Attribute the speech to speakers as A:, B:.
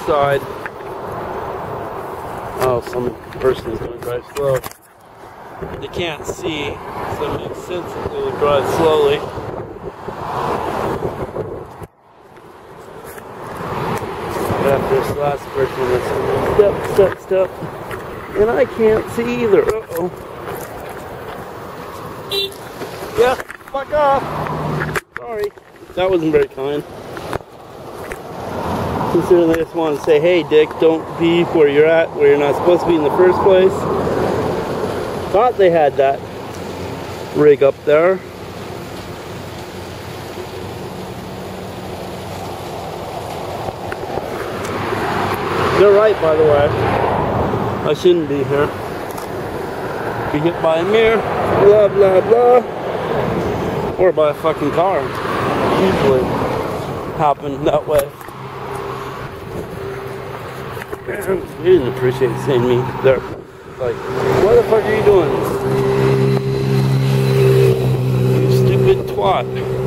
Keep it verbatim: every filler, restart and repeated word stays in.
A: side. Oh, some person is going to drive slow. They can't see, so it makes sense that they would drive slowly. But after this last person, that's step, step, step, and I can't see either. Uh oh. Yeah, fuck off. Sorry, that wasn't very kind. Considering I just want to say, hey dick, don't be where you're at, where you're not supposed to be in the first place. Thought they had that rig up there. They're right, by the way. I shouldn't be here. Be hit by a mirror, blah blah blah, or by a fucking car. Usually happen that way. He didn't appreciate seeing me there. Like, what the fuck are you doing? You stupid twat.